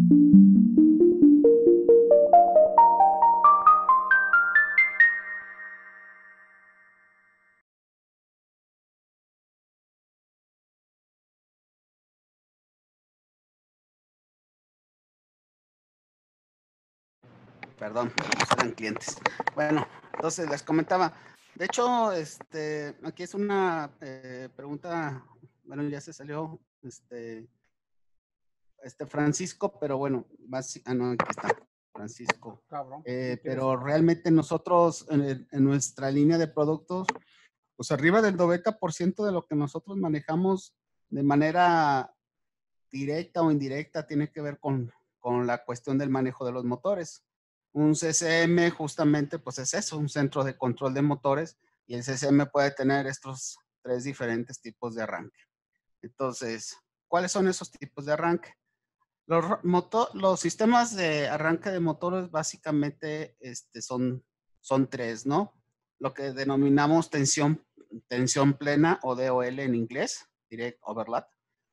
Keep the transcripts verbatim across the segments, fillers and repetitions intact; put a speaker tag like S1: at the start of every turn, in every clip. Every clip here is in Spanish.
S1: Perdón, pues eran clientes. Bueno, entonces les comentaba. De hecho, este, aquí es una eh, pregunta, bueno, ya se salió, este, este Francisco, pero bueno, basi- ah, no, aquí está, Francisco.
S2: Cabrón.
S1: Eh, pero realmente nosotros, en, en nuestra línea de productos, pues arriba del noventa por ciento de lo que nosotros manejamos de manera directa o indirecta tiene que ver con, con la cuestión del manejo de los motores. Un C C M justamente pues es eso, un centro de control de motores, y el C C M puede tener estos tres diferentes tipos de arranque. Entonces, ¿cuáles son esos tipos de arranque? Los, motor, los sistemas de arranque de motores básicamente este, son, son tres, ¿no? Lo que denominamos tensión, tensión plena o D O L en inglés, Direct Overlap.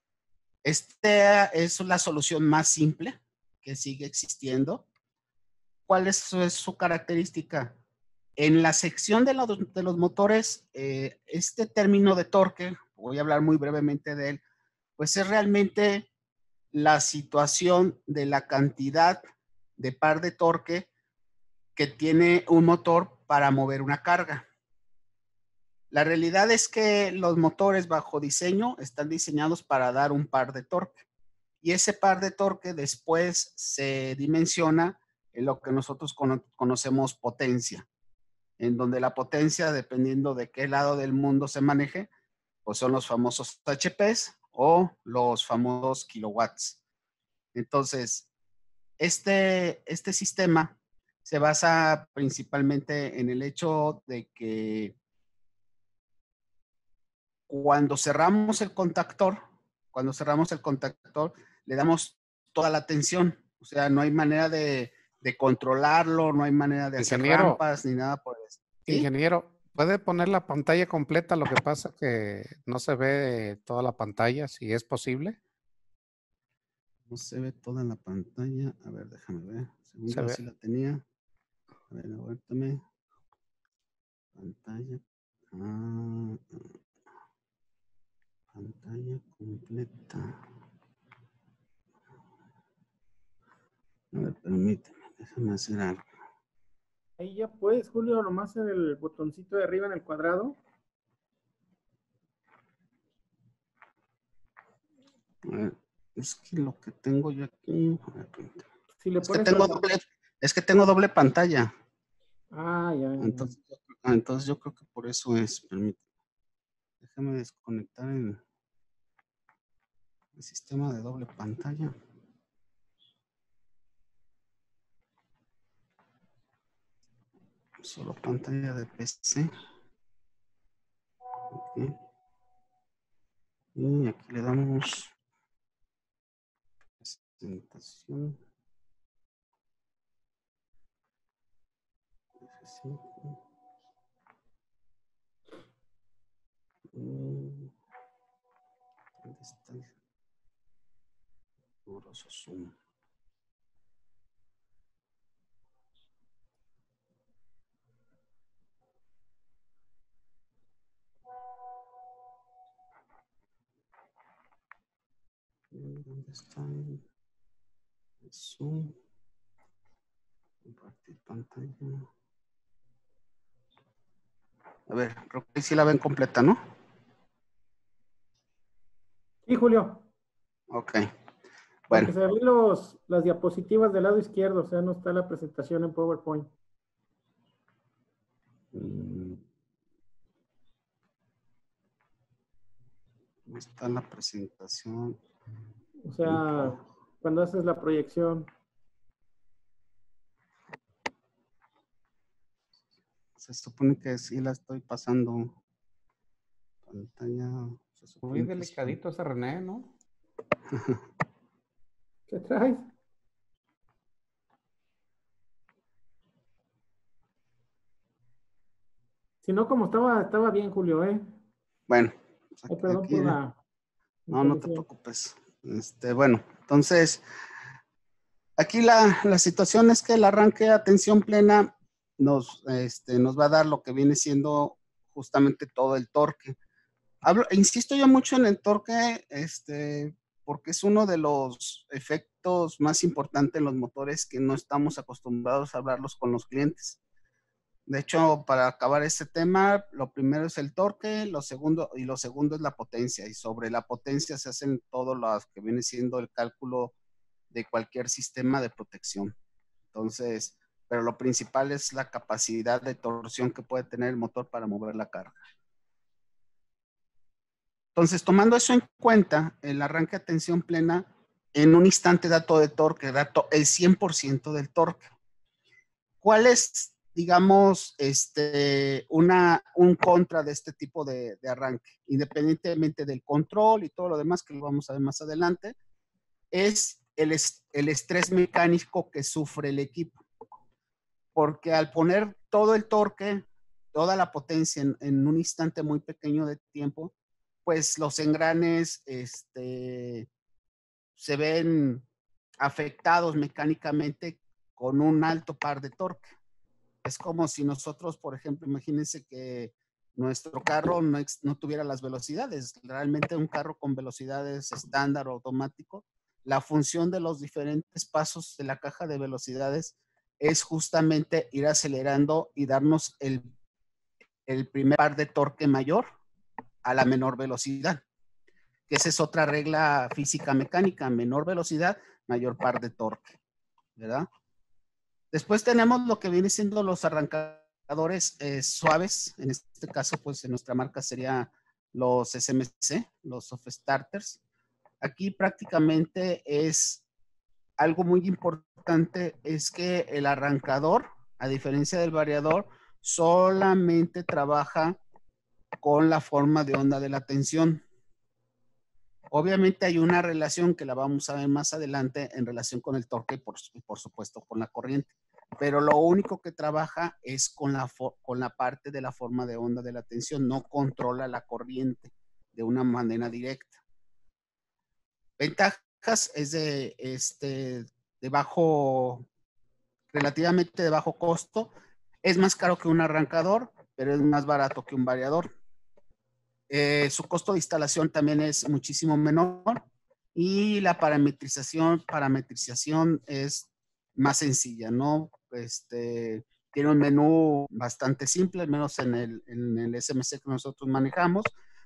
S1: Esta es la solución más simple que sigue existiendo. ¿Cuál es su, es su característica? En la sección de, la, de los motores, eh, este término de torque, voy a hablar muy brevemente de él, pues es realmente la situación de la cantidad de par de torque que tiene un motor para mover una carga. La realidad es que los motores bajo diseño están diseñados para dar un par de torque. Y ese par de torque después se dimensiona en lo que nosotros cono conocemos potencia, en donde la potencia, dependiendo de qué lado del mundo se maneje, pues son los famosos H Ps o los famosos kilowatts. Entonces, este, este sistema se basa principalmente en el hecho de que cuando cerramos el contactor, cuando cerramos el contactor, le damos toda la tensión. O sea, no hay manera de, de controlarlo, no hay manera de hacer
S2: Ingeniero,
S1: rampas ni nada por eso. ¿Sí?
S2: ingeniero, ¿puede poner la pantalla completa? Lo que pasa es que no se ve toda la pantalla, si es posible.
S1: No se ve toda la pantalla. A ver, déjame ver. Según
S2: Se
S1: yo
S2: ve.
S1: así la tenía. A ver, aguántame. Pantalla. Ah, pantalla completa. A ver, permíteme. Déjame hacer algo.
S3: Ahí ya puedes, Julio, nomás en el botoncito de arriba en el cuadrado.
S1: A ver, es que lo que tengo yo aquí. A ver,
S3: Si le
S1: es, que
S3: pones
S1: tengo
S3: el...
S1: doble, es que tengo doble pantalla.
S3: Ah, ya, ya.
S1: Entonces, ah, entonces yo creo que por eso es. Permíteme. Déjame desconectar el, el sistema de doble pantalla. Solo pantalla de P C. Okay. Y aquí le damos presentación. ¿Dónde está el doloroso Zoom? ¿Dónde está el Zoom? Compartir pantalla. A ver, creo que sí la ven completa, ¿no?
S3: Sí, Julio.
S1: Ok.
S3: Porque
S1: Bueno.
S3: se ven los, las diapositivas del lado izquierdo, o sea, no está la presentación en PowerPoint.
S1: Mm. No está la presentación.
S3: O sea, cuando haces la proyección.
S1: Se supone que sí la estoy pasando. Pantalla.
S2: Muy delicadito ese René, ¿no?
S3: ¿Qué traes? Si no, como estaba, estaba bien, Julio, ¿eh?
S1: Bueno. Pues
S3: Ay,
S1: aquí,
S3: perdón
S1: aquí,
S3: por la...
S1: no, no te preocupes. Este, bueno, entonces, Aquí la, la situación es que el arranque a tensión plena nos, este, nos va a dar lo que viene siendo justamente todo el torque. Hablo, insisto yo mucho en el torque, este, porque es uno de los efectos más importantes en los motores que no estamos acostumbrados a hablarlos con los clientes. De hecho, para acabar este tema, lo primero es el torque, lo segundo, y lo segundo es la potencia. Y sobre la potencia se hacen todo lo que viene siendo el cálculo de cualquier sistema de protección. Entonces, pero lo principal es la capacidad de torsión que puede tener el motor para mover la carga. Entonces, tomando eso en cuenta, el arranque a tensión plena en un instante da todo de torque, da to el cien por ciento del torque. ¿Cuál es, digamos, este, una, un contra de este tipo de, de arranque? Independientemente del control y todo lo demás que lo vamos a ver más adelante, es el, el estrés mecánico que sufre el equipo. Porque al poner todo el torque, toda la potencia en, en un instante muy pequeño de tiempo, pues los engranes este, se ven afectados mecánicamente con un alto par de torque. Es como si nosotros, por ejemplo, imagínense que nuestro carro no, no tuviera las velocidades. Realmente un carro con velocidades estándar o automático, la función de los diferentes pasos de la caja de velocidades es justamente ir acelerando y darnos el, el primer par de torque mayor a la menor velocidad. Que esa es otra regla física mecánica, menor velocidad, mayor par de torque, ¿verdad? Después tenemos lo que viene siendo los arrancadores eh, suaves. En este caso, pues en nuestra marca sería los S M C, los Soft Starters. Aquí prácticamente es algo muy importante, es que el arrancador, a diferencia del variador, solamente trabaja con la forma de onda de la tensión. Obviamente hay una relación que la vamos a ver más adelante en relación con el torque y por, por supuesto con la corriente. Pero lo único que trabaja es con la, con la parte de la forma de onda de la tensión, no controla la corriente de una manera directa. Ventajas es de, este, de bajo, relativamente de bajo costo. Es más caro que un arrancador, pero es más barato que un variador. Eh, su costo de instalación también es muchísimo menor y la parametrización, parametrización es más sencilla, ¿no? Este, tiene un menú bastante simple, al menos en el, en el S M C que nosotros manejamos.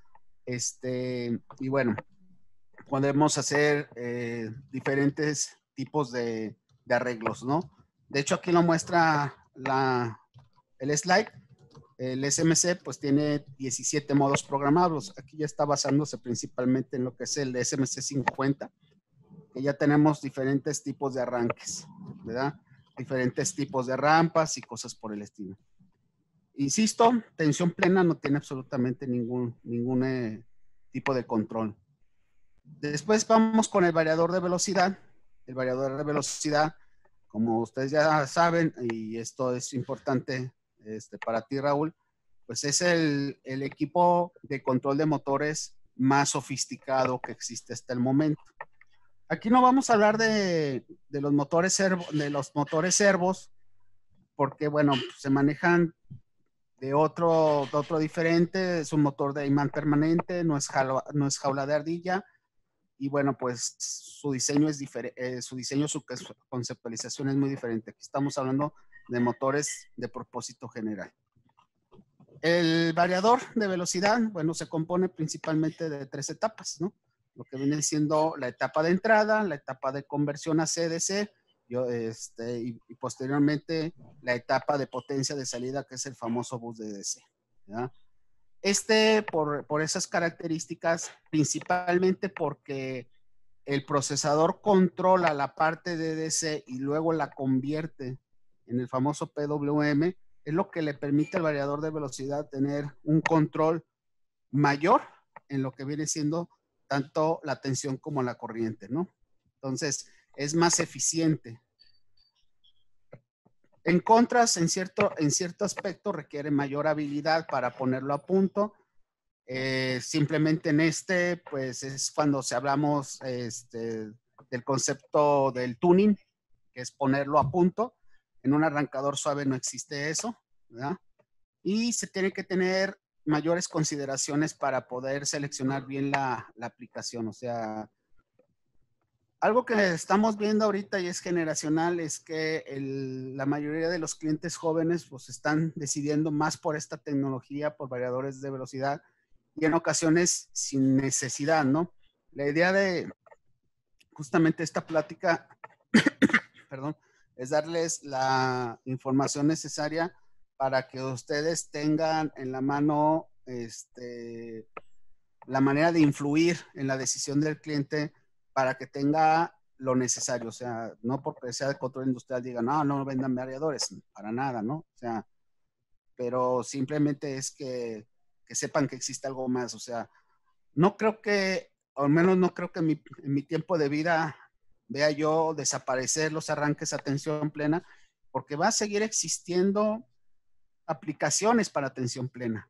S1: Este, y bueno, podemos hacer eh, diferentes tipos de, de arreglos, ¿no? De hecho, aquí lo muestra la, el slide. El S M C pues tiene diecisiete modos programables. Aquí ya está basándose principalmente en lo que es el S M C cincuenta, que ya tenemos diferentes tipos de arranques, ¿verdad? Diferentes tipos de rampas y cosas por el estilo. Insisto, tensión plena no tiene absolutamente ningún, ningún eh, tipo de control. Después vamos con el variador de velocidad. El variador de velocidad, como ustedes ya saben, y esto es importante este, para ti, Raúl, pues es el, el equipo de control de motores más sofisticado que existe hasta el momento. Aquí no vamos a hablar de, de los motores servo, de los motores servos, porque bueno, se manejan de otro, de otro diferente, es un motor de imán permanente, no es, jaula, no es jaula de ardilla, y bueno, pues su diseño es diferente, eh, su diseño, su conceptualización es muy diferente. Aquí estamos hablando de motores de propósito general. El variador de velocidad, bueno, se compone principalmente de tres etapas, ¿no? Lo que viene siendo la etapa de entrada, la etapa de conversión a C D C, yo, este, y, y posteriormente la etapa de potencia de salida, que es el famoso bus de D C, ¿ya? Este, por, por esas características, principalmente porque el procesador controla la parte de D C y luego la convierte en el famoso P W M, es lo que le permite al variador de velocidad tener un control mayor en lo que viene siendo tanto la tensión como la corriente, ¿no? Entonces, es más eficiente. En contras, en cierto, en cierto aspecto, requiere mayor habilidad para ponerlo a punto. Eh, simplemente en este, pues es cuando se hablamos este, del concepto del tuning, que es ponerlo a punto. En un arrancador suave no existe eso, ¿verdad? Y se tiene que tener mayores consideraciones para poder seleccionar bien la, la aplicación. O sea, algo que estamos viendo ahorita y es generacional es que el, la mayoría de los clientes jóvenes pues están decidiendo más por esta tecnología, por variadores de velocidad y en ocasiones sin necesidad, ¿no? La idea de justamente esta plática, perdón, es darles la información necesaria para que ustedes tengan en la mano este, la manera de influir en la decisión del cliente para que tenga lo necesario. O sea, no porque sea de control industrial digan, no, no vendan variadores, para nada, ¿no? O sea, pero simplemente es que, que sepan que existe algo más. O sea, no creo que, o al menos no creo que en mi, en mi tiempo de vida vea yo desaparecer los arranques a tensión plena, porque va a seguir existiendo aplicaciones para atención plena.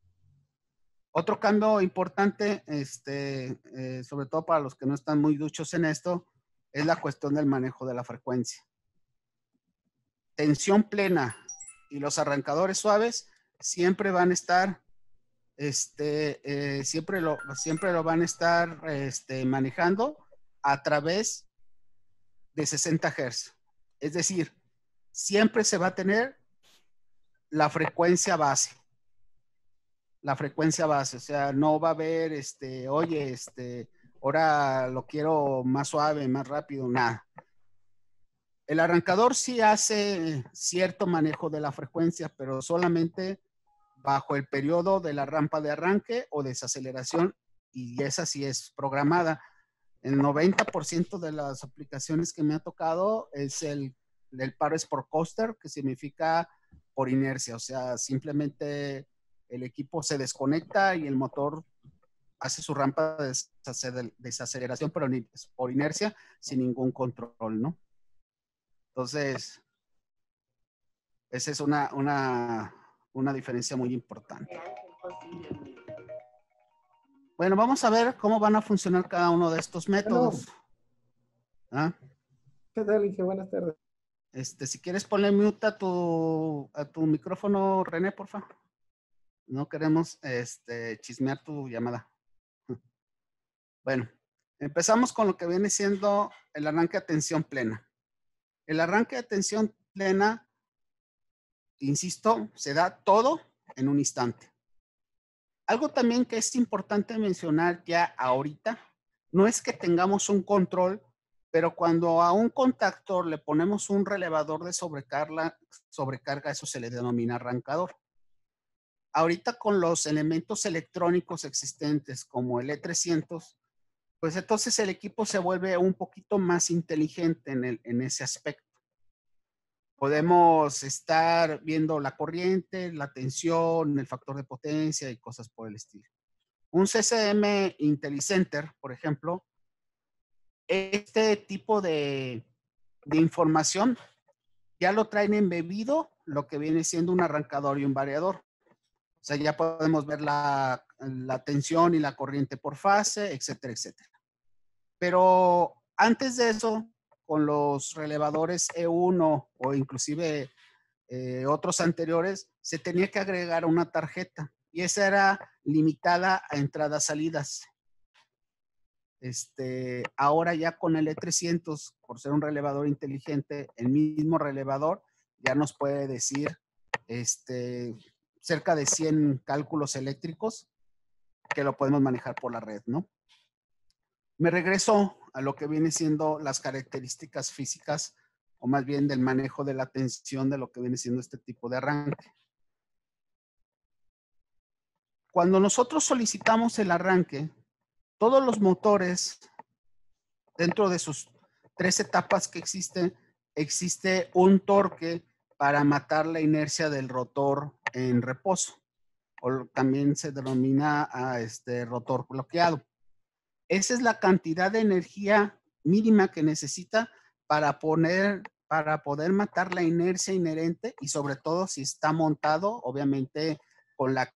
S1: Otro cambio importante, este, eh, sobre todo para los que no están muy duchos en esto, es la cuestión del manejo de la frecuencia. Tensión plena y los arrancadores suaves siempre van a estar, este, eh, siempre, lo, siempre lo van a estar este, manejando a través de sesenta hertz. Es decir, siempre se va a tener la frecuencia base. La frecuencia base, o sea, no va a haber, este, oye, este, ahora lo quiero más suave, más rápido, nada. El arrancador sí hace cierto manejo de la frecuencia, pero solamente bajo el periodo de la rampa de arranque o desaceleración, y esa sí es programada. El noventa por ciento de las aplicaciones que me ha tocado es el, el paro es por coaster, que significa por inercia, o sea, simplemente el equipo se desconecta y el motor hace su rampa de desaceleración, pero por inercia, sin ningún control, ¿no? Entonces, esa es una, una, una diferencia muy importante. Bueno, vamos a ver cómo van a funcionar cada uno de estos métodos. ¿Ah?
S3: ¿Qué tal, Inge? Buenas tardes.
S1: Este, si quieres ponle mute a tu, a tu micrófono, René, por favor. No queremos este, chismear tu llamada. Bueno, empezamos con lo que viene siendo el arranque a tensión plena. El arranque a tensión plena, insisto, se da todo en un instante. Algo también que es importante mencionar ya ahorita, no es que tengamos un control, pero cuando a un contactor le ponemos un relevador de sobrecarga, sobrecarga, eso se le denomina arrancador. Ahorita con los elementos electrónicos existentes como el E trescientos, pues entonces el equipo se vuelve un poquito más inteligente en, el, en ese aspecto. Podemos estar viendo la corriente, la tensión, el factor de potencia y cosas por el estilo. Un C C M IntelliCenter, por ejemplo, este tipo de, de información ya lo traen embebido lo que viene siendo un arrancador y un variador. O sea, ya podemos ver la, la tensión y la corriente por fase, etcétera, etcétera. Pero antes de eso, con los relevadores E uno o inclusive eh, otros anteriores, se tenía que agregar una tarjeta y esa era limitada a entradas-salidas. Este, ahora ya con el E trescientos, por ser un relevador inteligente, el mismo relevador ya nos puede decir este, cerca de cien cálculos eléctricos que lo podemos manejar por la red, ¿no? Me regreso a lo que viene siendo las características físicas, o más bien del manejo de la tensión de lo que viene siendo este tipo de arranque. Cuando nosotros solicitamos el arranque, todos los motores, dentro de sus tres etapas que existen, existe un torque para matar la inercia del rotor en reposo, o también se denomina a este rotor bloqueado. Esa es la cantidad de energía mínima que necesita para, poner, para poder matar la inercia inherente y sobre todo si está montado, obviamente, con la...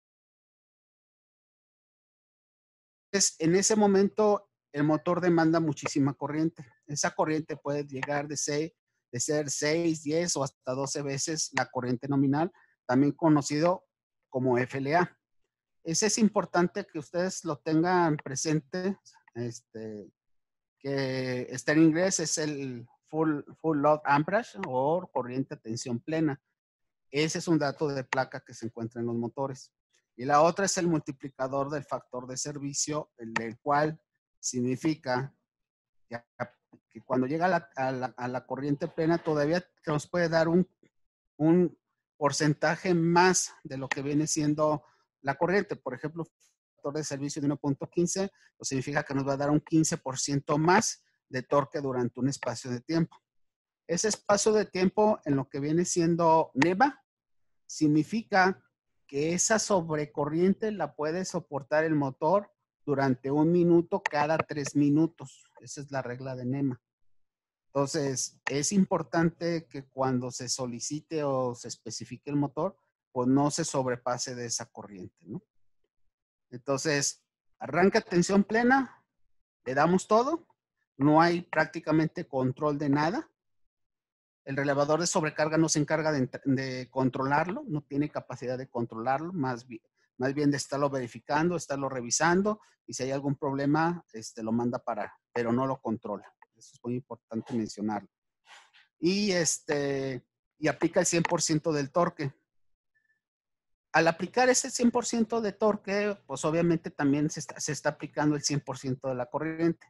S1: En ese momento el motor demanda muchísima corriente. Esa corriente puede llegar de seis, de ser seis, diez o hasta doce veces la corriente nominal, también conocido como F L A. Ese es importante que ustedes lo tengan presente, este, que está en inglés, es el full, full load amperage o corriente a tensión plena. Ese es un dato de placa que se encuentra en los motores. Y la otra es el multiplicador del factor de servicio, el, el cual significa que, que cuando llega a la, a, la, a la corriente plena todavía nos puede dar un, un porcentaje más de lo que viene siendo la corriente. Por ejemplo, factor de servicio de uno punto quince, pues significa que nos va a dar un quince por ciento más de torque durante un espacio de tiempo. Ese espacio de tiempo en lo que viene siendo NEVA significa que esa sobrecorriente la puede soportar el motor durante un minuto cada tres minutos. Esa es la regla de NEMA. Entonces, es importante que cuando se solicite o se especifique el motor, pues no se sobrepase de esa corriente, ¿no? Entonces, arranca tensión plena, le damos todo, no hay prácticamente control de nada. El relevador de sobrecarga no se encarga de, de controlarlo, no tiene capacidad de controlarlo, más bien, más bien de estarlo verificando, estarlo revisando, y si hay algún problema, este, lo manda parar, pero no lo controla. Eso es muy importante mencionarlo. Y, este, y aplica el cien por ciento del torque. Al aplicar ese cien por ciento de torque, pues obviamente también se está, se está aplicando el cien por ciento de la corriente.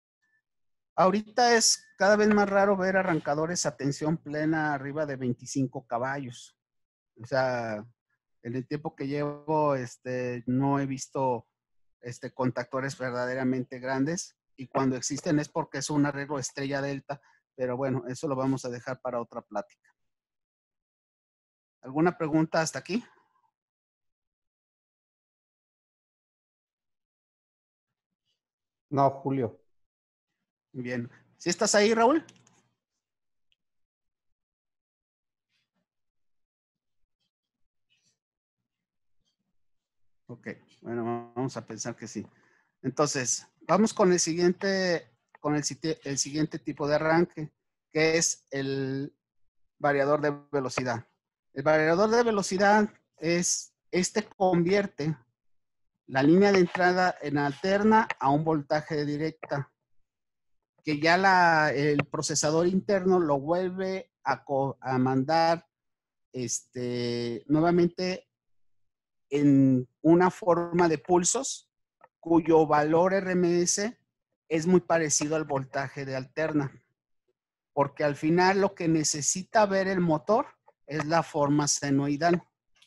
S1: Ahorita es cada vez más raro ver arrancadores a tensión plena arriba de veinticinco caballos. O sea, en el tiempo que llevo, este, no he visto este, contactores verdaderamente grandes. Y cuando existen es porque es un arreglo estrella delta. Pero bueno, eso lo vamos a dejar para otra plática. ¿Alguna pregunta hasta aquí?
S2: No, Julio.
S1: Bien. ¿Sí estás ahí, Raúl? Ok, bueno, vamos a pensar que sí. Entonces, vamos con el siguiente, con el, el siguiente tipo de arranque, que es el variador de velocidad. El variador de velocidad es, este convierte la línea de entrada en alterna a un voltaje directa, que ya la, el procesador interno lo vuelve a, a mandar este, nuevamente en una forma de pulsos cuyo valor R M S es muy parecido al voltaje de alterna, porque al final lo que necesita ver el motor es la forma senoidal.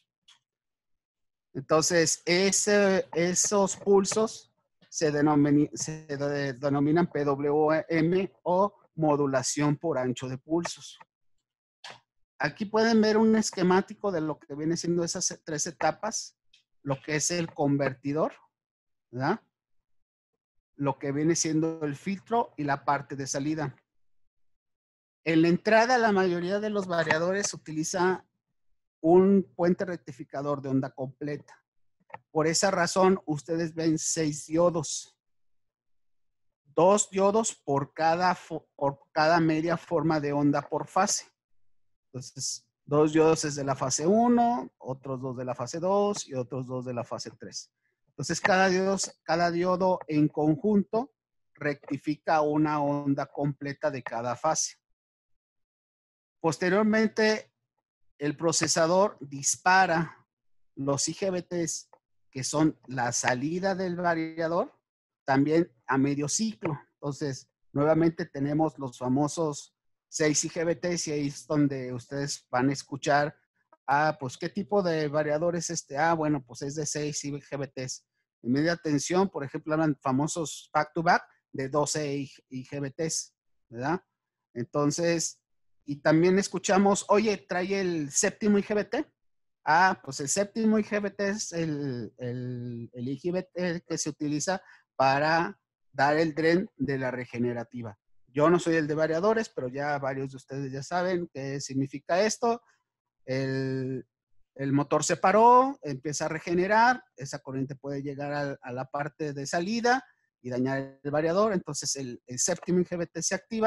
S1: Entonces, ese, esos pulsos se, denomina, se denominan P W M o modulación por ancho de pulsos. Aquí pueden ver un esquemático de lo que viene siendo esas tres etapas, lo que es el convertidor, ¿verdad? Lo que viene siendo el filtro y la parte de salida. En la entrada, la mayoría de los variadores utiliza un puente rectificador de onda completa. Por esa razón, ustedes ven seis diodos. Dos diodos por cada, por cada media forma de onda por fase. Entonces, dos diodos es de la fase uno, otros dos de la fase dos y otros dos de la fase tres. Entonces, cada diodo, cada diodo en conjunto rectifica una onda completa de cada fase. Posteriormente, el procesador dispara los I G B Ts, que son la salida del variador, también a medio ciclo. Entonces, nuevamente tenemos los famosos seis I G B Ts y ahí es donde ustedes van a escuchar, ah, pues, ¿qué tipo de variador es este? Ah, bueno, pues es de seis I G B Ts. En media tensión, por ejemplo, hablan famosos back-to-back de doce I G B Ts, ¿verdad? Entonces, y también escuchamos, oye, trae el séptimo I G B T. Ah, pues el séptimo I G B T es el, el, el I G B T que se utiliza para dar el tren de la regenerativa. Yo no soy el de variadores, pero ya varios de ustedes ya saben qué significa esto. El, el motor se paró, empieza a regenerar, esa corriente puede llegar a, a la parte de salida y dañar el variador. Entonces el, el séptimo I G B T se activa,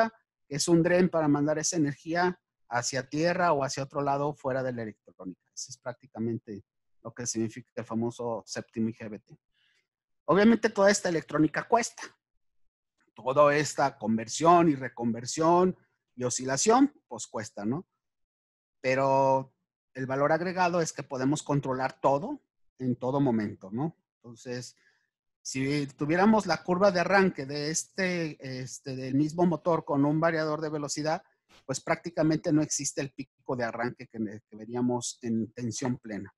S1: que es un dren para mandar esa energía hacia tierra o hacia otro lado fuera de la electrónica. Eso es prácticamente lo que significa el famoso séptimo I G B T. Obviamente toda esta electrónica cuesta. Toda esta conversión y reconversión y oscilación, pues cuesta, ¿no? Pero el valor agregado es que podemos controlar todo en todo momento, ¿no? Entonces, si tuviéramos la curva de arranque de este, este, del mismo motor con un variador de velocidad, pues prácticamente no existe el pico de arranque que, que veríamos en tensión plena.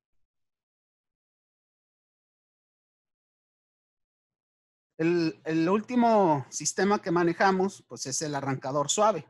S1: El, el último sistema que manejamos, pues es el arrancador suave.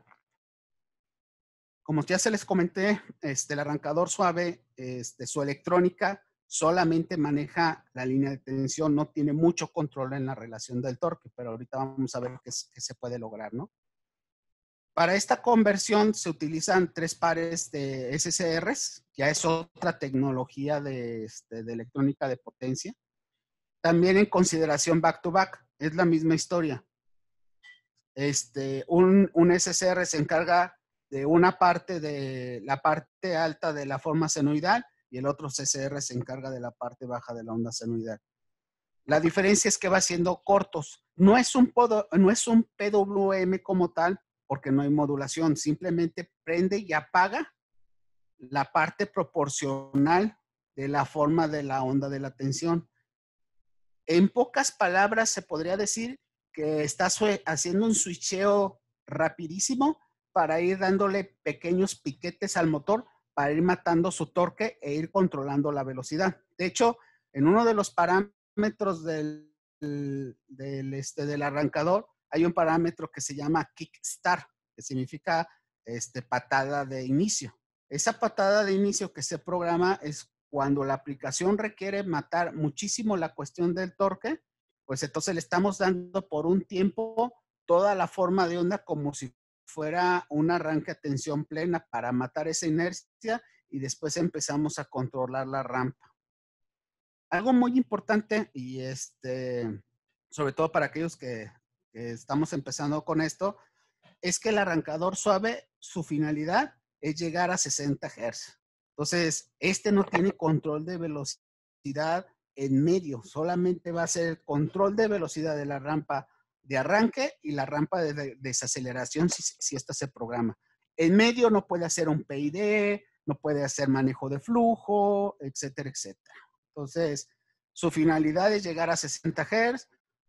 S1: Como ya se les comenté, este, el arrancador suave, este, su electrónica solamente maneja la línea de tensión, no tiene mucho control en la relación del torque, pero ahorita vamos a ver qué, qué se puede lograr, ¿no? Para esta conversión se utilizan tres pares de S C Rs, ya es otra tecnología de, este, de electrónica de potencia. También en consideración back-to-back, es la misma historia. Este, un, un S C R se encarga de una parte de la parte alta de la forma senoidal y el otro C C R se encarga de la parte baja de la onda senoidal. La diferencia es que va siendo cortos. No es un, no es un P W M como tal, porque no hay modulación. Simplemente prende y apaga la parte proporcional de la forma de la onda de la tensión. En pocas palabras, se podría decir que está haciendo un switcheo rapidísimo para ir dándole pequeños piquetes al motor para ir matando su torque e ir controlando la velocidad. De hecho, en uno de los parámetros del, del, este, del arrancador hay un parámetro que se llama kickstart, que significa este, patada de inicio. Esa patada de inicio que se programa es cuando la aplicación requiere matar muchísimo la cuestión del torque, pues entonces le estamos dando por un tiempo toda la forma de onda como si fuera un arranque a tensión plena para matar esa inercia y después empezamos a controlar la rampa. Algo muy importante y este, sobre todo para aquellos que, que estamos empezando con esto, es que el arrancador suave, su finalidad es llegar a sesenta hercios. Entonces, este no tiene control de velocidad en medio, solamente va a ser control de velocidad de la rampa de arranque y la rampa de, de desaceleración si, si esta se programa. En medio no puede hacer un P I D, no puede hacer manejo de flujo, etcétera, etcétera. Entonces, su finalidad es llegar a sesenta hercios.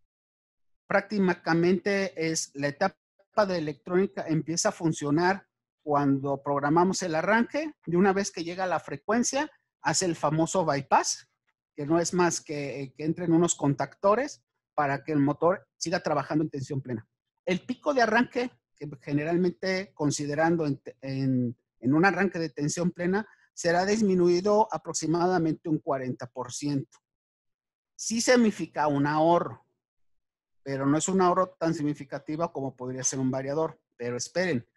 S1: Prácticamente es la etapa de electrónica empieza a funcionar cuando programamos el arranque, y una vez que llega a la frecuencia, hace el famoso bypass, que no es más que, que entren unos contactores para que el motor siga trabajando en tensión plena. El pico de arranque, que generalmente considerando en, en, en un arranque de tensión plena, será disminuido aproximadamente un cuarenta por ciento. Sí significa un ahorro, pero no es un ahorro tan significativo como podría ser un variador. Pero esperen,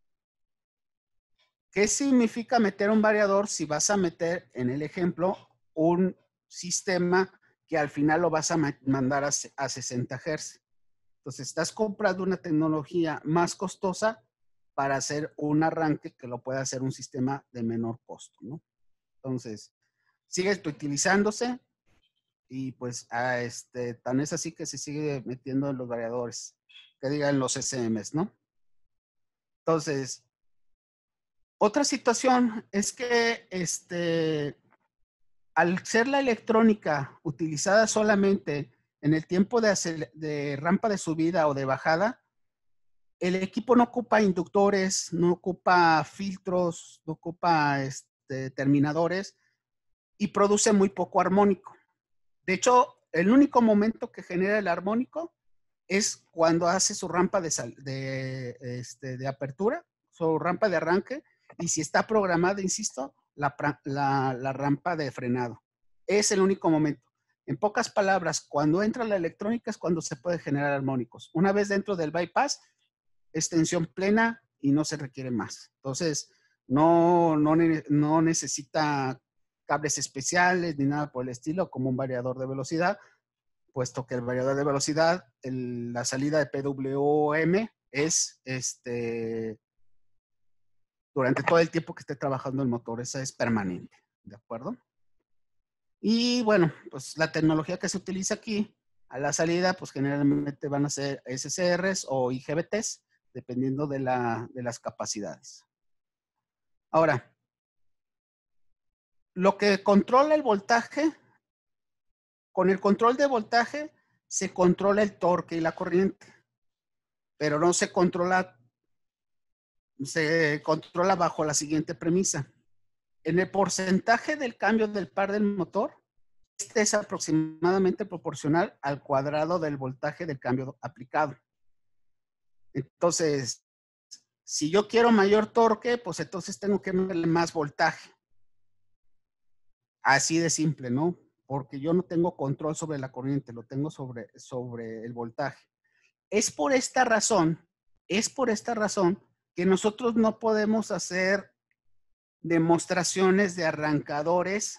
S1: ¿qué significa meter un variador si vas a meter, en el ejemplo, un sistema que al final lo vas a mandar a, a sesenta hercios? Entonces, estás comprando una tecnología más costosa para hacer un arranque que lo pueda hacer un sistema de menor costo, ¿no? Entonces, sigue utilizándose y pues a este, tan es así que se sigue metiendo en los variadores, que digan los S Ms, ¿no? Entonces, otra situación es que este, al ser la electrónica utilizada solamente en el tiempo de, de rampa de subida o de bajada, el equipo no ocupa inductores, no ocupa filtros, no ocupa este, terminadores y produce muy poco armónico. De hecho, el único momento que genera el armónico es cuando hace su rampa de, de, este, de apertura, su rampa de arranque, y si está programada, insisto, la, la, la rampa de frenado. Es el único momento. En pocas palabras, cuando entra la electrónica es cuando se puede generar armónicos. Una vez dentro del bypass, es tensión plena y no se requiere más. Entonces, no, no, no necesita cables especiales ni nada por el estilo, como un variador de velocidad, puesto que el variador de velocidad, el, la salida de P W M es este, durante todo el tiempo que esté trabajando el motor. Esa es permanente, ¿de acuerdo? Y bueno, pues la tecnología que se utiliza aquí, a la salida, pues generalmente van a ser S C Rs o I G B Ts, dependiendo de, la, de las capacidades. Ahora, lo que controla el voltaje, con el control de voltaje se controla el torque y la corriente, pero no se controla, se controla bajo la siguiente premisa. En el porcentaje del cambio del par del motor, este es aproximadamente proporcional al cuadrado del voltaje del cambio aplicado. Entonces, si yo quiero mayor torque, pues entonces tengo que darle más voltaje. Así de simple, ¿no? Porque yo no tengo control sobre la corriente, lo tengo sobre, sobre el voltaje. Es por esta razón, es por esta razón que nosotros no podemos hacer demostraciones de arrancadores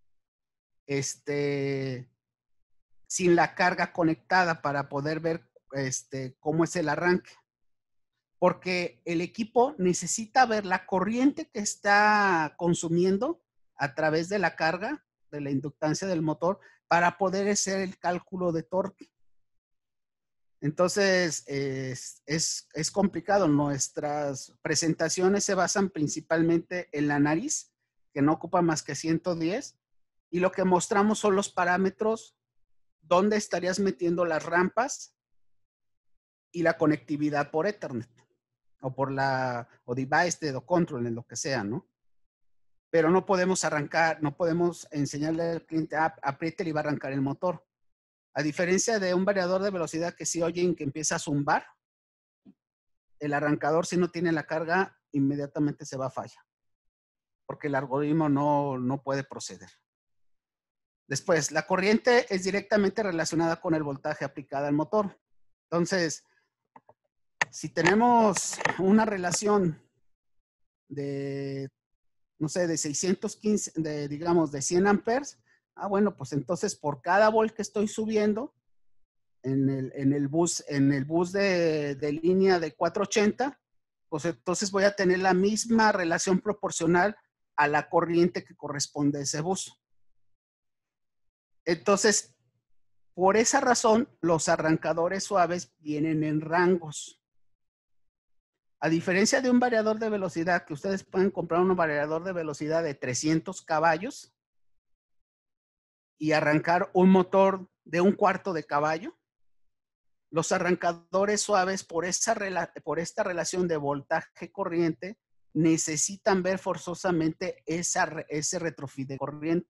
S1: este, sin la carga conectada para poder ver este, cómo es el arranque. Porque el equipo necesita ver la corriente que está consumiendo a través de la carga, de la inductancia del motor, para poder hacer el cálculo de torque. Entonces, es, es, es complicado. Nuestras presentaciones se basan principalmente en la nariz, que no ocupa más que ciento diez, y lo que mostramos son los parámetros donde estarías metiendo las rampas y la conectividad por Ethernet, o por la, o device de control, en lo que sea, ¿no? Pero no podemos arrancar, no podemos enseñarle al cliente, ah, apriete y va a arrancar el motor. A diferencia de un variador de velocidad que si oyen que empieza a zumbar, el arrancador, si no tiene la carga, inmediatamente se va a falla, porque el algoritmo no, no puede proceder. Después, la corriente es directamente relacionada con el voltaje aplicado al motor. Entonces, si tenemos una relación de, no sé, de seiscientos quince, de, digamos, de cien amperes, ah, bueno, pues entonces por cada volt que estoy subiendo en el, en el bus, en el bus de, de línea de cuatrocientos ochenta, pues entonces voy a tener la misma relación proporcional a la corriente que corresponde a ese bus. Entonces, por esa razón, los arrancadores suaves vienen en rangos. A diferencia de un variador de velocidad, que ustedes pueden comprar un variador de velocidad de trescientos caballos y arrancar un motor de un cuarto de caballo, los arrancadores suaves, por, esa, por esta relación de voltaje-corriente, necesitan ver forzosamente esa, ese retrofit de corriente.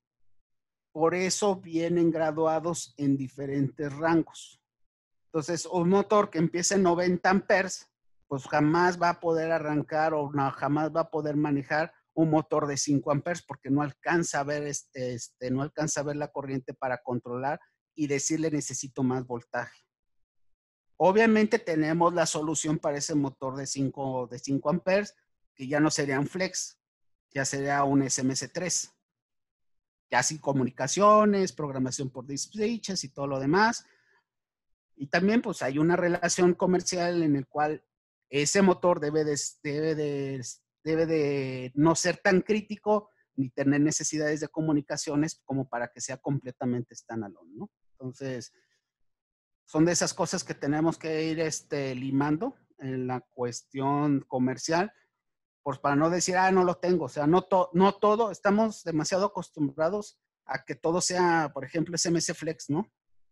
S1: Por eso vienen graduados en diferentes rangos. Entonces, un motor que empiece en noventa amperes, pues jamás va a poder arrancar o no, jamás va a poder manejar un motor de cinco amperes porque no alcanza a ver este, este, no alcanza a ver la corriente para controlar y decirle necesito más voltaje. Obviamente tenemos la solución para ese motor de cinco, de cinco amperes, que ya no sería un flex, ya sería un S M S tres. Ya sin comunicaciones, programación por switches y todo lo demás. Y también pues hay una relación comercial en el cual ese motor debe de, debe de, debe de no ser tan crítico ni tener necesidades de comunicaciones como para que sea completamente standalone, ¿no? Entonces, son de esas cosas que tenemos que ir este, limando en la cuestión comercial, pues para no decir, ah, no lo tengo. O sea, no, to, no todo, estamos demasiado acostumbrados a que todo sea, por ejemplo, S M S Flex, ¿no?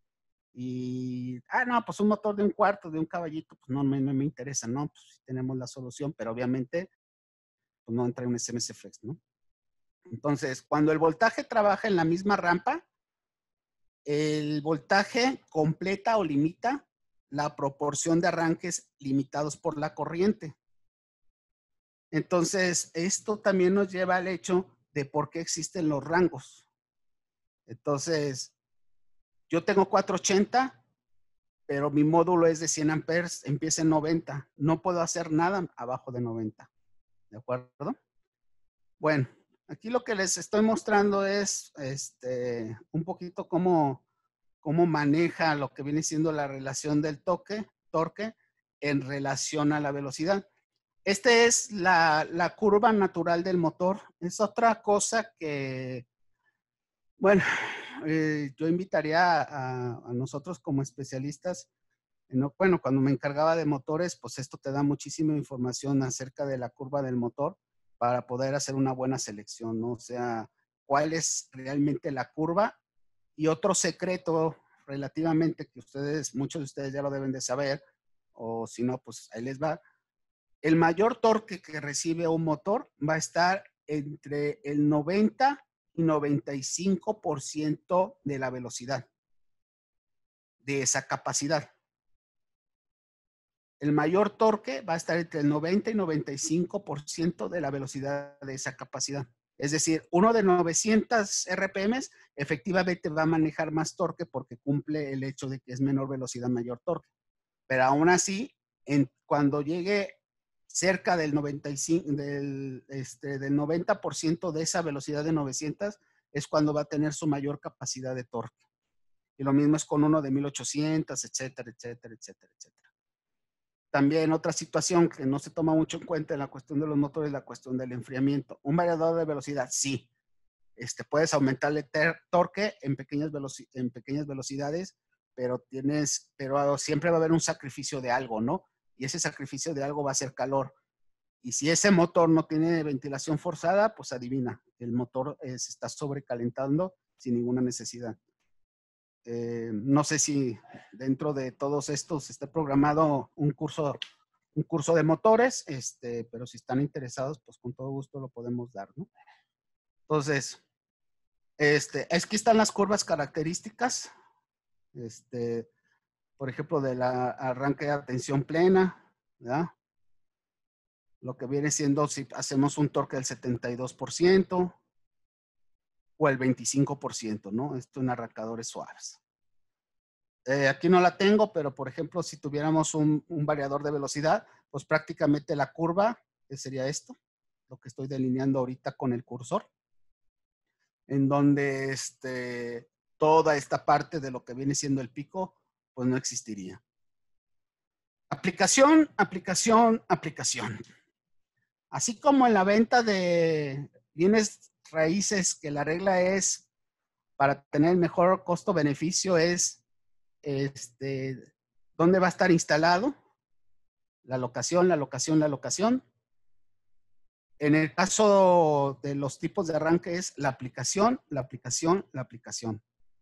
S1: Y, ah, no, pues un motor de un cuarto, de un caballito, pues no, no, no me interesa, ¿no? Pues sí tenemos la solución, pero obviamente, pues no entra un S M S Flex, ¿no? Entonces, cuando el voltaje trabaja en la misma rampa, el voltaje completa o limita la proporción de arranques limitados por la corriente. Entonces, esto también nos lleva al hecho de por qué existen los rangos. Entonces, yo tengo cuatrocientos ochenta, pero mi módulo es de cien amperes, empieza en noventa. No puedo hacer nada abajo de noventa. ¿De acuerdo? Bueno, aquí lo que les estoy mostrando es este, un poquito cómo, cómo maneja lo que viene siendo la relación del toque, torque en relación a la velocidad. Esta es la, la curva natural del motor. Es otra cosa que, bueno, eh, yo invitaría a, a nosotros como especialistas. No, bueno, cuando me encargaba de motores, pues esto te da muchísima información acerca de la curva del motor para poder hacer una buena selección, ¿no? O sea, cuál es realmente la curva. Y otro secreto relativamente que ustedes, muchos de ustedes ya lo deben de saber, o si no, pues ahí les va. El mayor torque que recibe un motor va a estar entre el noventa y noventa y cinco por ciento de la velocidad, de esa capacidad. El mayor torque va a estar entre el noventa y noventa y cinco por ciento de la velocidad de esa capacidad. Es decir, uno de novecientos R P M efectivamente va a manejar más torque porque cumple el hecho de que es menor velocidad, mayor torque. Pero aún así, en, cuando llegue cerca del, noventa y cinco, del, este, del noventa por ciento de esa velocidad de novecientos, es cuando va a tener su mayor capacidad de torque. Y lo mismo es con uno de mil ochocientos, etcétera, etcétera, etcétera, etcétera. También otra situación que no se toma mucho en cuenta en la cuestión de los motores es la cuestión del enfriamiento. Un variador de velocidad, sí. Este, puedes aumentarle torque en pequeñas, veloci en pequeñas velocidades, pero, tienes, pero siempre va a haber un sacrificio de algo, ¿no? Y ese sacrificio de algo va a ser calor. Y si ese motor no tiene ventilación forzada, pues adivina, el motor eh, se está sobrecalentando sin ninguna necesidad. Eh, no sé si dentro de todos estos esté programado un curso, un curso de motores, este, pero si están interesados, pues con todo gusto lo podemos dar, ¿no? Entonces, este, aquí están las curvas características, este, por ejemplo, del arranque a tensión plena, ¿verdad? Lo que viene siendo si hacemos un torque del setenta y dos por ciento o el veinticinco por ciento, ¿no? Esto en arrancadores suaves. Eh, aquí no la tengo, pero por ejemplo, si tuviéramos un, un variador de velocidad, pues prácticamente la curva, que sería esto, lo que estoy delineando ahorita con el cursor, en donde este, toda esta parte de lo que viene siendo el pico, pues no existiría. Aplicación, aplicación, aplicación. Así como en la venta de bienes raíces, que la regla es, para tener el mejor costo-beneficio es, este, dónde va a estar instalado, la locación, la locación, la locación. En el caso de los tipos de arranque es la aplicación, la aplicación, la aplicación.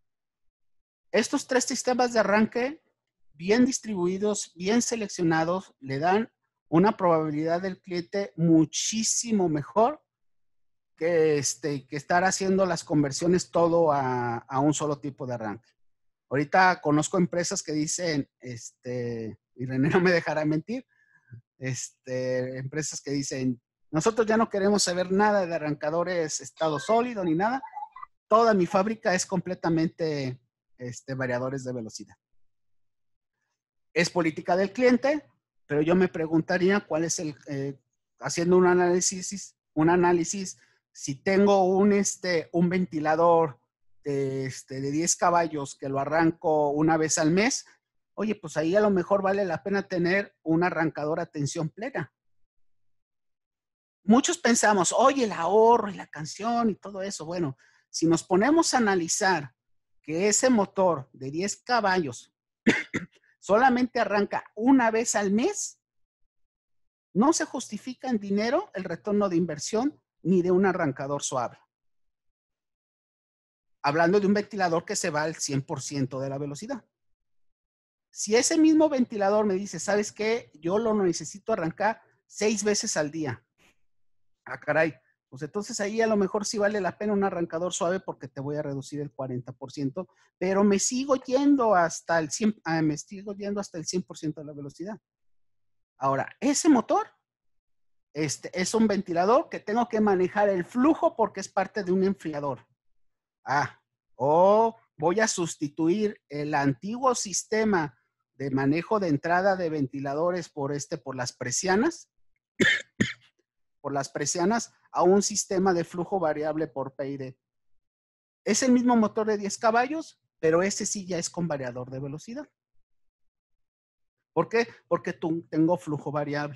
S1: Estos tres sistemas de arranque, bien distribuidos, bien seleccionados, le dan una probabilidad del cliente muchísimo mejor que, este, que estar haciendo las conversiones todo a, a un solo tipo de arranque. Ahorita conozco empresas que dicen, este, y René no me dejará mentir, este, empresas que dicen, nosotros ya no queremos saber nada de arrancadores estado sólido ni nada. Toda mi fábrica es completamente este, variadores de velocidad. Es política del cliente, pero yo me preguntaría cuál es el, eh, haciendo un análisis, un análisis, si tengo un, este, un ventilador de, este, de diez caballos que lo arranco una vez al mes, oye, pues ahí a lo mejor vale la pena tener un arrancador a tensión plena. Muchos pensamos, oye, el ahorro y la canción y todo eso. Bueno, si nos ponemos a analizar que ese motor de diez caballos solamente arranca una vez al mes, no se justifica en dinero el retorno de inversión ni de un arrancador suave. Hablando de un ventilador que se va al cien por ciento de la velocidad. Si ese mismo ventilador me dice, ¿sabes qué? Yo lo necesito arrancar seis veces al día. Ah, caray. Pues entonces ahí a lo mejor sí vale la pena un arrancador suave porque te voy a reducir el cuarenta por ciento, pero me sigo yendo hasta el cien por ciento, ah, me sigo yendo hasta el cien por ciento de la velocidad. Ahora, ese motor este, es un ventilador que tengo que manejar el flujo porque es parte de un enfriador. Ah, o voy a sustituir el antiguo sistema de manejo de entrada de ventiladores por este, por las presianas, por las presianas a un sistema de flujo variable por P I D. Es el mismo motor de diez caballos, pero ese sí ya es con variador de velocidad. ¿Por qué? Porque tú, tengo flujo variable.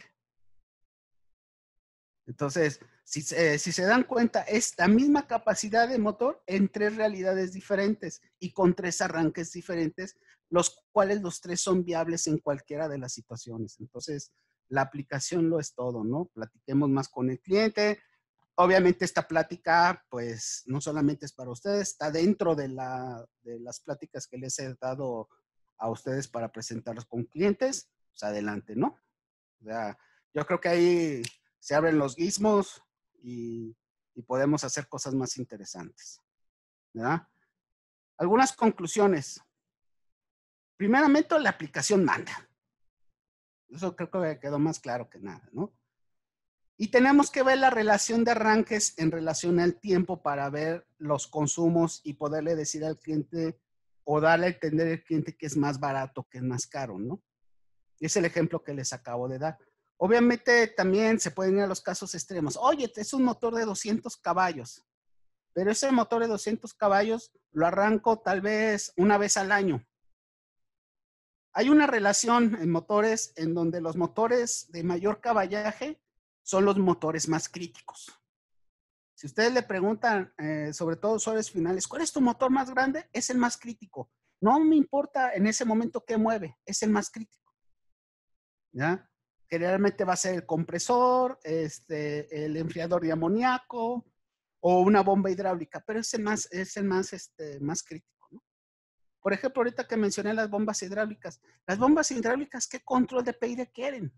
S1: Entonces, si, eh, si se dan cuenta, es la misma capacidad de motor en tres realidades diferentes y con tres arranques diferentes, los cuales los tres son viables en cualquiera de las situaciones. Entonces, la aplicación lo es todo, ¿no? Platiquemos más con el cliente. Obviamente esta plática, pues, no solamente es para ustedes, está dentro de, la, de las pláticas que les he dado a ustedes para presentarlos con clientes. Pues adelante, ¿no? O sea, yo creo que ahí se abren los gizmos y, y podemos hacer cosas más interesantes, ¿verdad? Algunas conclusiones. Primeramente, la aplicación manda. Eso creo que quedó más claro que nada, ¿no? Y tenemos que ver la relación de arranques en relación al tiempo para ver los consumos y poderle decir al cliente o darle a entender al cliente que es más barato, que es más caro, ¿no? Y es el ejemplo que les acabo de dar. Obviamente también se pueden ir a los casos extremos. Oye, es un motor de doscientos caballos, pero ese motor de doscientos caballos lo arranco tal vez una vez al año. Hay una relación en motores en donde los motores de mayor caballaje son los motores más críticos. Si ustedes le preguntan, eh, sobre todo usuarios finales, ¿cuál es tu motor más grande? Es el más crítico. No me importa en ese momento qué mueve, es el más crítico. ¿Ya? Generalmente va a ser el compresor, este, el enfriador de amoníaco o una bomba hidráulica, pero es el más, es el más, este, más crítico, ¿no? Por ejemplo, ahorita que mencioné las bombas hidráulicas, las bombas hidráulicas, ¿qué control de P I D quieren?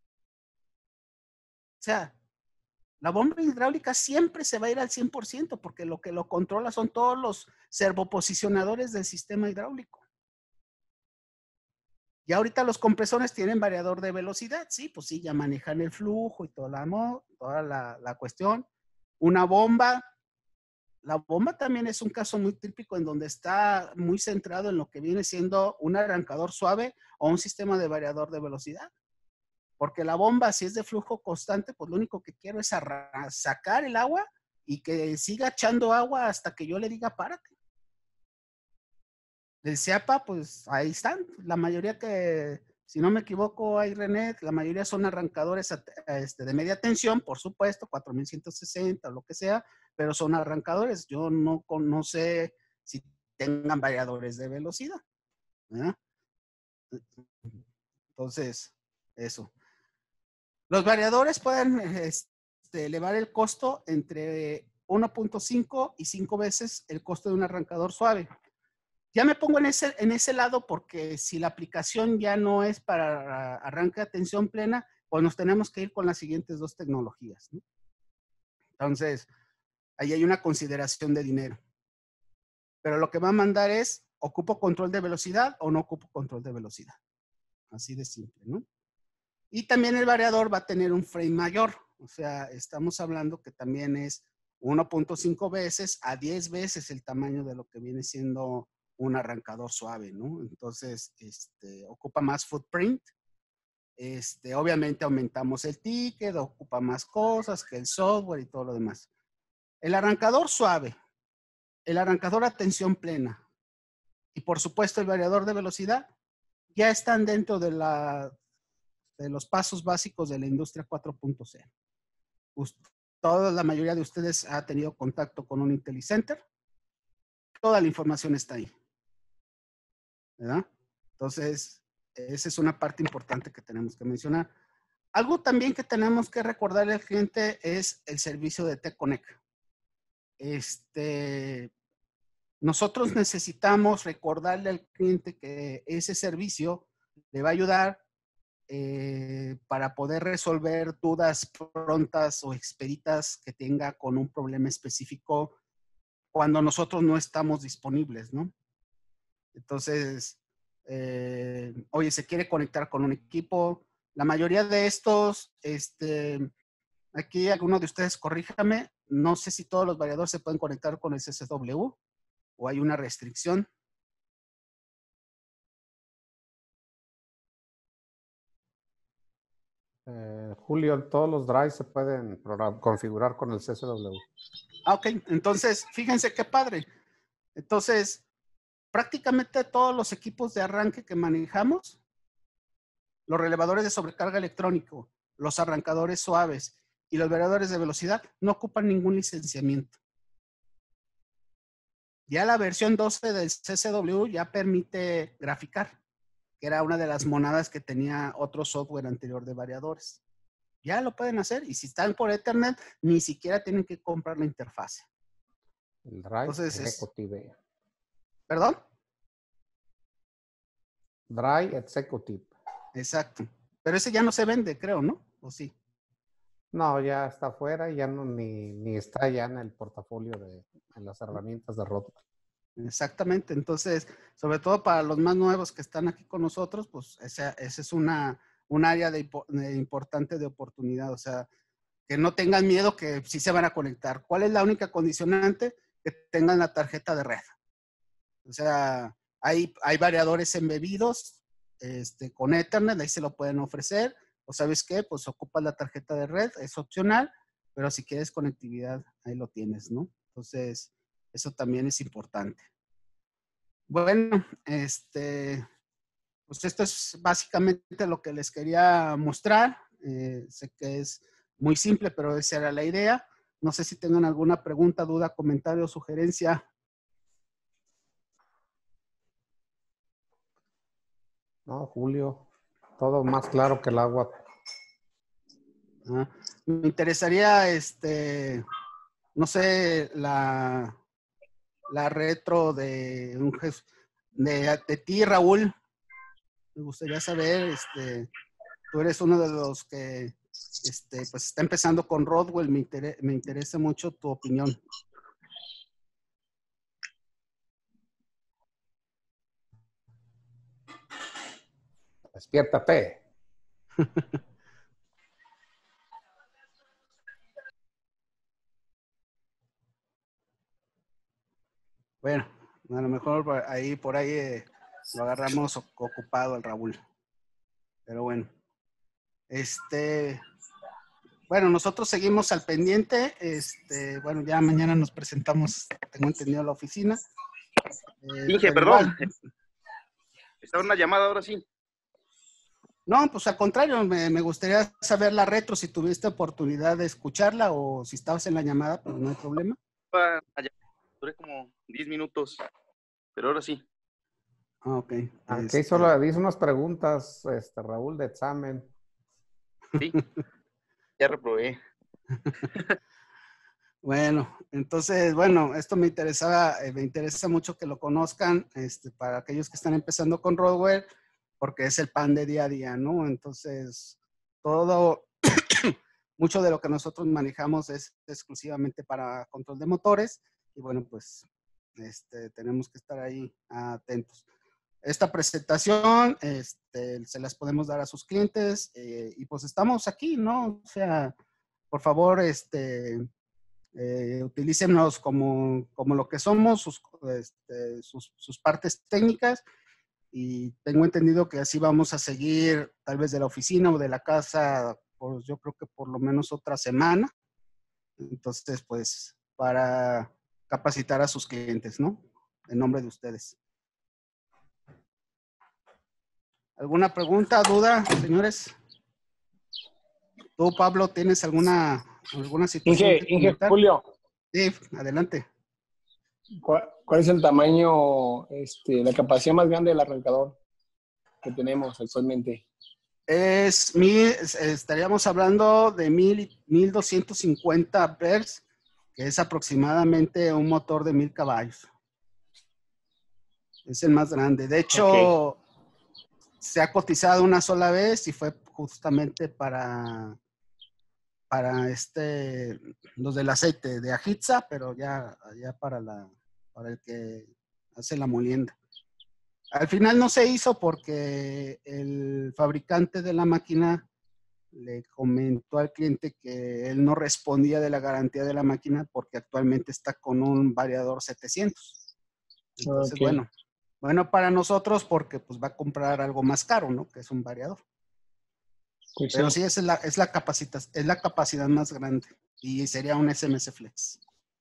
S1: O sea, la bomba hidráulica siempre se va a ir al cien por ciento porque lo que lo controla son todos los servoposicionadores del sistema hidráulico. Y ahorita los compresores tienen variador de velocidad, sí, pues sí, ya manejan el flujo y toda la, toda la, la cuestión. Una bomba, la bomba también es un caso muy típico en donde está muy centrado en lo que viene siendo un arrancador suave o un sistema de variador de velocidad. Porque la bomba, si es de flujo constante, pues lo único que quiero es sacar el agua y que siga echando agua hasta que yo le diga párate. Del CIAPA, pues ahí están. La mayoría que, si no me equivoco, hay René, la mayoría son arrancadores a, a este, de media tensión, por supuesto, cuatro mil ciento sesenta o lo que sea, pero son arrancadores. Yo no, no sé si tengan variadores de velocidad, ¿verdad? Entonces, eso. Los variadores pueden este, elevar el costo entre uno punto cinco y cinco veces el costo de un arrancador suave. Ya me pongo en ese, en ese lado porque si la aplicación ya no es para arranque a tensión plena, pues nos tenemos que ir con las siguientes dos tecnologías, ¿no? Entonces, ahí hay una consideración de dinero. Pero lo que va a mandar es, ¿ocupo control de velocidad o no ocupo control de velocidad? Así de simple, ¿no? Y también el variador va a tener un frame mayor. O sea, estamos hablando que también es uno punto cinco veces a diez veces el tamaño de lo que viene siendo un arrancador suave, ¿no? Entonces, este, ocupa más footprint. Este, obviamente aumentamos el ticket, ocupa más cosas que el software y todo lo demás. El arrancador suave, el arrancador a tensión plena y por supuesto el variador de velocidad ya están dentro de, la, de los pasos básicos de la industria cuatro punto cero. Toda la mayoría de ustedes ha tenido contacto con un IntelliCenter. Toda la información está ahí, ¿verdad? Entonces, esa es una parte importante que tenemos que mencionar. Algo también que tenemos que recordarle al cliente es el servicio de T-Connect. Este, nosotros necesitamos recordarle al cliente que ese servicio le va a ayudar eh, para poder resolver dudas prontas o expeditas que tenga con un problema específico cuando nosotros no estamos disponibles, ¿no? Entonces, eh, oye, se quiere conectar con un equipo. La mayoría de estos, este, aquí alguno de ustedes corríjame, no sé si todos los variadores se pueden conectar con el C C W o hay una restricción.
S2: Eh, Julio, todos los drives se pueden configurar con el C C W.
S1: Ah, ok. Entonces, fíjense qué padre. Entonces, prácticamente todos los equipos de arranque que manejamos los relevadores de sobrecarga electrónico, los arrancadores suaves y los variadores de velocidad no ocupan ningún licenciamiento. Ya la versión doce del C C W ya permite graficar, que era una de las monadas que tenía otro software anterior de variadores. Ya lo pueden hacer y si están por Ethernet, ni siquiera tienen que comprar la interfase.
S2: El Drive
S1: Entonces, es-
S2: Executive.
S1: ¿Perdón?
S2: Drive Executive.
S1: Exacto. Pero ese ya no se vende, creo, ¿no? ¿O sí?
S2: No, ya está afuera y ya no ni, ni está ya en el portafolio de en las herramientas de Rodwell.
S1: Exactamente. Entonces, sobre todo para los más nuevos que están aquí con nosotros, pues esa, esa es una, un área de, impo- de importante de oportunidad. O sea, que no tengan miedo que sí se van a conectar. ¿Cuál es la única condicionante? Que tengan la tarjeta de red. O sea, hay, hay variadores embebidos este, con Ethernet, ahí se lo pueden ofrecer. O sabes qué, pues ocupas la tarjeta de red, es opcional, pero si quieres conectividad, ahí lo tienes, ¿no? Entonces, eso también es importante. Bueno, este, pues esto es básicamente lo que les quería mostrar. Eh, sé que es muy simple, pero esa era la idea. No sé si tengan alguna pregunta, duda, comentario o sugerencia.
S2: No, Julio, todo más claro que el agua.
S1: Ah, me interesaría, este, no sé, la, la retro de, un jef- de, de ti, Raúl. Me gustaría saber, este, tú eres uno de los que, este, pues está empezando con Rodwell. Me, inter- me interesa mucho tu opinión.
S2: Despiértate.
S1: Bueno, a lo mejor por ahí, por ahí eh, lo agarramos o- ocupado al Raúl. Pero bueno, este, bueno, nosotros seguimos al pendiente. Este, bueno, ya mañana nos presentamos, tengo entendido, a la oficina. Eh,
S4: Inge,
S1: pero
S4: perdón.
S1: igual,
S4: Estaba una llamada ahora sí.
S1: no, pues al contrario, me, me gustaría saber la retro, si tuviste oportunidad de escucharla o si estabas en la llamada, pues no hay problema.
S4: Estaba allá. Duré como diez minutos, pero ahora sí.
S1: Ah, ok.
S2: Aquí
S1: Este,
S2: solo dice unas preguntas, este, Raúl, de examen.
S4: Sí, ya reprobé.
S1: Bueno, entonces, bueno, esto me interesaba, eh, me interesa mucho que lo conozcan, este, para aquellos que están empezando con Rodwell, porque es el pan de día a día, ¿no? Entonces, todo, mucho de lo que nosotros manejamos es exclusivamente para control de motores, y bueno, pues, este, tenemos que estar ahí atentos. Esta presentación, este, se las podemos dar a sus clientes, eh, y pues estamos aquí, ¿no? O sea, por favor, este, eh, utilícennos como, como lo que somos, sus, este, sus, sus partes técnicas, y tengo entendido que así vamos a seguir, tal vez de la oficina o de la casa, pues yo creo que por lo menos otra semana. Entonces, pues, para capacitar a sus clientes, ¿no? En nombre de ustedes. ¿Alguna pregunta, duda, señores? ¿Tú, Pablo, tienes alguna, alguna situación
S5: Inge,
S1: que
S5: Inge,
S1: comentar?
S5: Julio,
S1: Sí, adelante.
S5: ¿cuál, cuál es el tamaño, este, la capacidad más grande del arrancador que tenemos actualmente?
S1: Es mil, es- estaríamos hablando de mil, mil doscientos cincuenta amperes, que es aproximadamente un motor de mil caballos. Es el más grande. De hecho,
S5: Ok.
S1: se ha cotizado una sola vez y fue justamente para, para este, los del aceite de Ajitza, pero ya, ya para, la, para el que hace la molienda. Al final no se hizo porque el fabricante de la máquina le comentó al cliente que él no respondía de la garantía de la máquina porque actualmente está con un variador setecientos. Entonces,
S5: Ok.
S1: bueno, bueno para nosotros porque pues va a comprar algo más caro, ¿no? Que es un variador.
S5: Pues
S1: Pero
S5: sí.
S1: sí, esa es la, es la capacidad, es la capacidad más grande y sería un S M S Flex.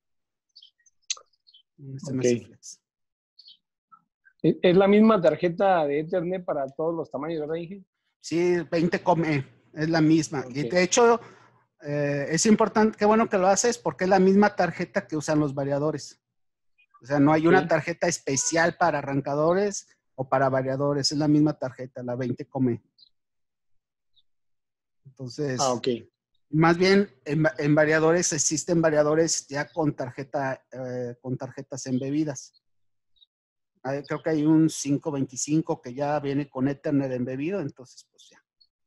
S1: Un S M S
S5: Ok.
S1: Flex.
S5: ¿Es es la misma tarjeta de Ethernet para todos los tamaños, verdad, Inge?
S1: Sí, veinte come, es la misma.
S5: Ok.
S1: Y de hecho, eh, es importante, qué bueno que lo haces, porque es la misma tarjeta que usan los variadores. O sea, no hay una
S5: Ok.
S1: tarjeta especial para arrancadores o para variadores, es la misma tarjeta, la veinte come. Entonces,
S5: Ah, ok.
S1: más bien en, va- en variadores existen variadores ya con tarjeta, eh, con tarjetas embebidas. Hay- creo que hay un cinco veinticinco que ya viene con Ethernet embebido, entonces pues ya.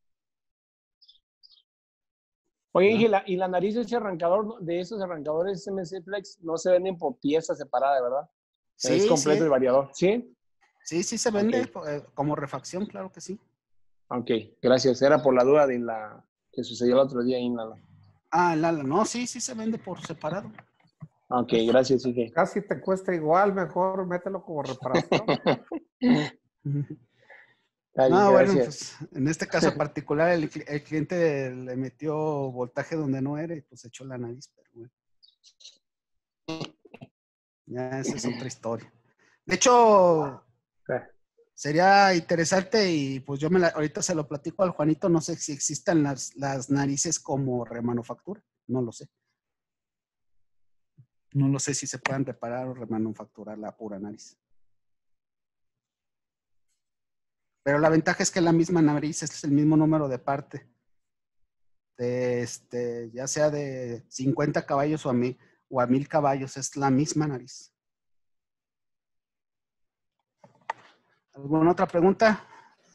S5: Oye,
S1: ¿No?
S5: Inge, ¿la- y la nariz de ese arrancador, ¿no? De esos arrancadores M C Flex, no se venden por pieza separada, ¿verdad? Es
S1: Sí,
S5: completo el
S1: sí,
S5: variador. ¿Sí?
S1: sí, sí se vende eh, como refacción, claro que sí.
S5: Ok, gracias. Era por la duda de la que sucedió el otro día ahí en la...
S1: Ah, la, la- no, sí, sí se vende por separado.
S5: Ok, gracias, Inge.
S2: Casi te cuesta igual, mejor mételo como reparación.
S5: Está bien,
S1: No, bueno,
S5: gracias.
S1: pues en este caso particular el, cli- el cliente le metió voltaje donde no era y pues echó la nariz, pero bueno, ya esa es otra historia. De hecho, sería interesante y pues yo me la, ahorita se lo platico al Juanito, no sé si existan las, las narices como remanufactura, no lo sé. No lo sé si se puedan reparar o remanufacturar la pura nariz. Pero la ventaja es que la misma nariz es el mismo número de parte. De este, ya sea de cincuenta caballos o a mil, o a mil caballos, es la misma nariz. ¿Alguna otra pregunta?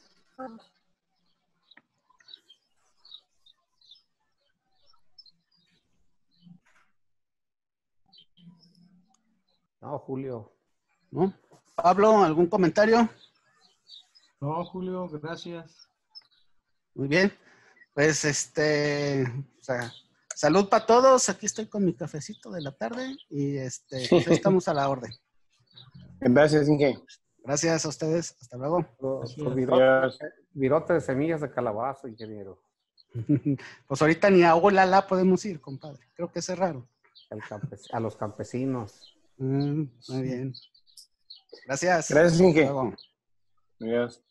S2: No, Julio.
S1: ¿No? Pablo, ¿algún comentario?
S3: No, Julio, gracias.
S1: Muy bien. Pues este, o sea, salud para todos. Aquí estoy con mi cafecito de la tarde y este, pues ahí estamos a la orden.
S5: Gracias, Inge.
S1: Gracias a ustedes. Hasta luego.
S2: Tu,
S3: Así
S2: tu
S3: es.
S2: virote,
S5: Adiós.
S2: virote de semillas de calabazo, ingeniero.
S1: Pues ahorita ni a Olala podemos ir, compadre. Creo que es raro.
S2: El campe- a los campesinos.
S1: Mm, muy bien. Gracias.
S5: Gracias, Inge.
S1: Hasta luego.
S5: Adiós.